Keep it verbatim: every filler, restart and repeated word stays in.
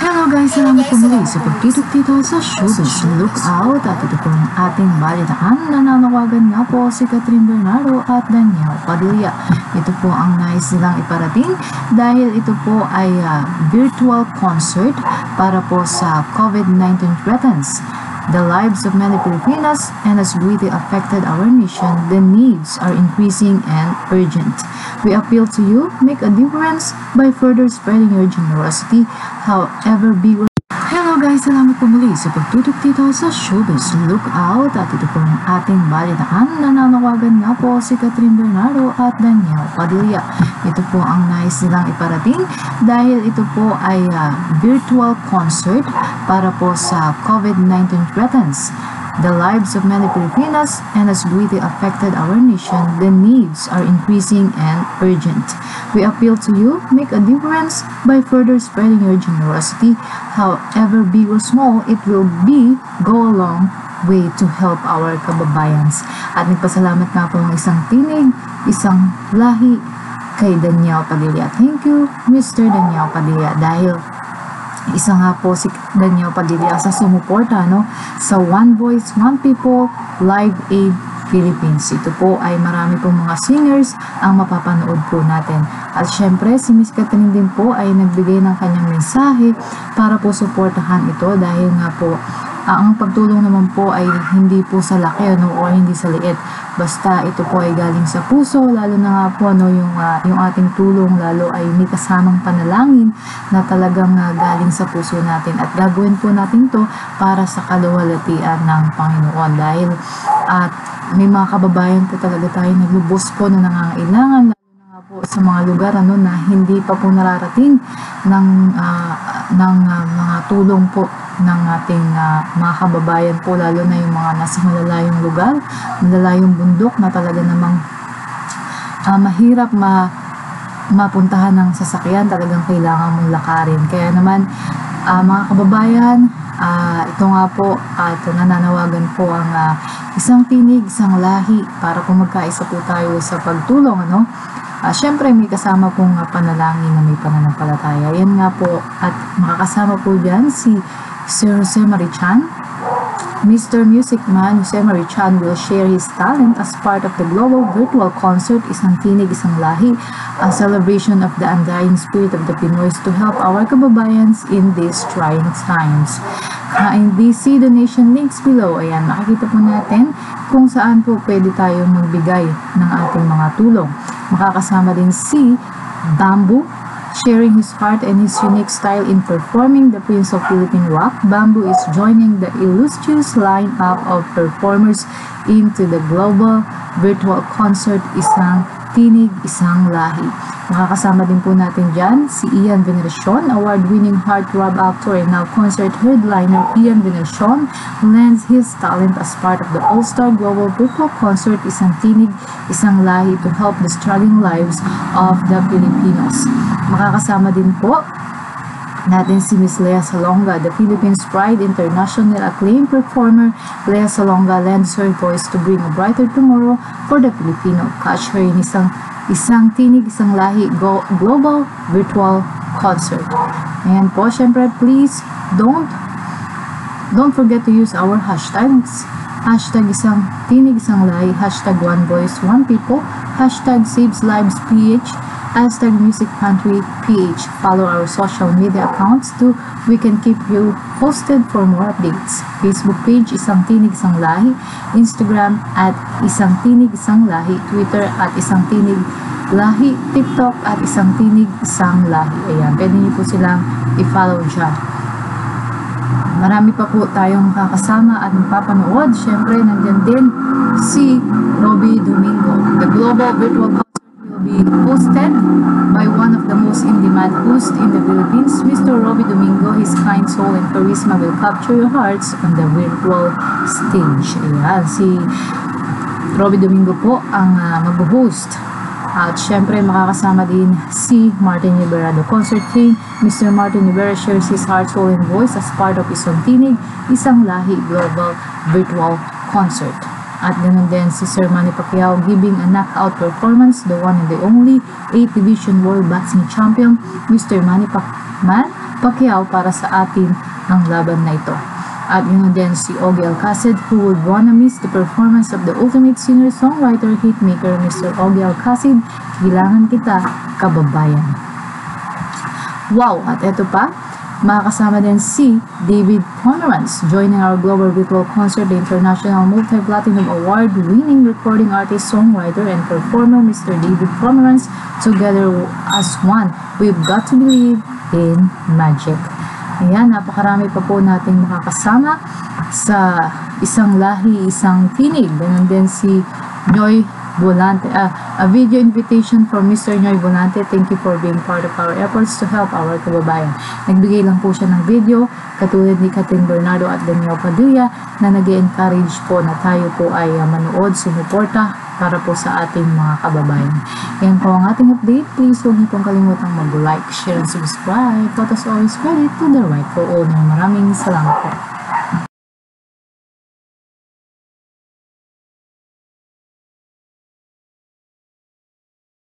Hello guys, salamat po muli sa pagtitok dito sa Showbiz Lookout at ito po ang ating balitaan. Nananawagan nga po si Catherine Bernardo at Daniel Padilla. Ito po ang nais nilang iparating dahil ito po ay uh, virtual concert para po sa COVID nineteen threatens the lives of many Filipinos and has greatly affected our nation. The needs are increasing and urgent. We appeal to you, make a difference by further spreading your generosity, however big or... Hello guys, salamat po muli sa pagtutok dito sa Showbiz Lookout at ito po ang ating balitaan. Nananawagan nga po si Catherine Bernardo at Daniel Padilla. Ito po ang nais nilang iparating dahil ito po ay uh, virtual concert para po sa COVID nineteen threatens the lives of many Filipinos and has greatly affected our nation. The needs are increasing and urgent. We appeal to you, make a difference by further spreading your generosity, however big or small it will be. Go a long way to help our kababayans. At nagpasalamat nga po ang isang tinig, isang lahi kay Daniel Padilla. Thank you, Mister Daniel Padilla, dahil isa nga po si Daniel Padilla sa sumuporta no, sa One Voice, One People, Live Aid Philippines. Ito po ay marami pong mga singers ang mapapanood po natin. At syempre, si Miss Catherine din po ay nagbigay ng kanyang mensahe para po suportahan ito dahil nga po uh, ang pagtulong naman po ay hindi po sa laki no, o hindi sa liit. Basta ito po ay galing sa puso, lalo na nga po no, yung, uh, yung ating tulong lalo ay may kasamang panalangin na talagang uh, galing sa puso natin. At gagawin po natin to para sa kaluwalhatian ng Panginoon dahil at uh, may mga kababayan po talaga tayo naglubos po na nangangailangan, lalo na nga po sa mga lugar ano, na hindi pa po nararating ng, uh, ng uh, mga tulong po ng ating uh, mga kababayan po, lalo na yung mga nasa malalayong lugar, malalayong bundok na talaga namang uh, mahirap ma mapuntahan ng sasakyan, talagang kailangan mong lakarin. Kaya naman uh, mga kababayan, uh, ito nga po at uh, nananawagan po ang uh, isang tinig, isang lahi para kung magkaisa po tayo sa pagtulong ano. Uh, Siyempre may kasama pong uh, panalangin na may pananampalataya. Yan nga po at makakasama po dyan si Sir Jose Marichan. Mister Music Man Jose Marichan will share his talent as part of the global virtual concert Isang Tinig, Isang Lahi, a celebration of the undying spirit of the Pinoys to help our kababayans in these trying times. K D C donation links below. Ayan, makikita po natin kung saan po pwede tayong magbigay ng ating mga tulong. Makakasama din si Bamboo, sharing his heart and his unique style in performing the Prince of Philippine Rock. Bamboo is joining the illustrious lineup of performers into the global virtual concert Isang Tinig, Isang Lahi. Makakasama din po natin dyan si Ian Veneracion, award-winning heartthrob actor and now concert headliner. Ian Veneracion lends his talent as part of the All-Star Global Virtual Concert Isang Tinig, Isang Lahi to help the struggling lives of the Filipinos. Makakasama din po natin si Miss Lea Salonga, the Philippines Pride, international acclaimed performer. Lea Salonga lends her voice to bring a brighter tomorrow for the Filipino. Catch her in isang Isang Tinig, Isang Lahi Go Global Virtual Concert. Ayan po, syempre please don't don't forget to use our hashtags. Hashtag Isang Tinig, Isang Lahi, hashtag One Voice, One People, hashtag Saves Lives P H, hashtag Music Pantry P H. Follow our social media accounts too. We can keep you posted for more updates. Facebook page Isang Tinig, Isang Lahi, Instagram at Isang Tinig, Isang Lahi, Twitter at Isang Tinig Lahi, TikTok at Isang Tinig, Isang Lahi. Ayan, pwede niyo po silang i-follow dyan. Marami pa po tayong kakasama at mapapanood. Siyempre, nandyan din si Robby Domingo. The Global Virtual Concert will be hosted by one of the most in-demand hosts in the Philippines, Mister Robby Domingo. His kind soul and charisma will capture your hearts on the virtual stage. Ayan, si Robby Domingo po ang uh, mag-host. At syempre makakasama din si Martin Rivera, the concert king. Mister Martin Rivera shares his heart, soul, and voice as part of Isang Tinig, Isang Lahi Global Virtual Concert. At ganun din si Sir Manny Pacquiao giving a knockout performance, the one and the only eighth Division World Boxing Champion, Mister Manny Pacquiao Pacquiao para sa atin ang laban na ito. At yun din si Ogie Alcacid, who would wanna miss the performance of the ultimate singer-songwriter hitmaker Mister Ogie Alcacid. Kailangan kita, kababayan. Wow! At eto pa, makakasama din si David Pomeranz, joining our global virtual concert, the international multi-platinum award-winning recording artist, songwriter, and performer Mister David Pomeranz. Together as one, we've got to believe in magic. Ayan, napakarami pa po nating makakasama sa isang lahi, isang tinig. Ganun din si Noy Volante. Ah, a video invitation from Mister Noy Volante. Thank you for being part of our efforts to help our kababayan. Nagbigay lang po siya ng video, katulad ni Catherine Bernardo at Daniel Padilla, na nag-encourage po na tayo po ay uh, manood, sinuporta para po sa ating mga kababayan. Yan po ang ating update. Please huwag niyo pong kalimutang mag-like, share, and subscribe. Let us always credit to the rightful owner. Maraming salamat po.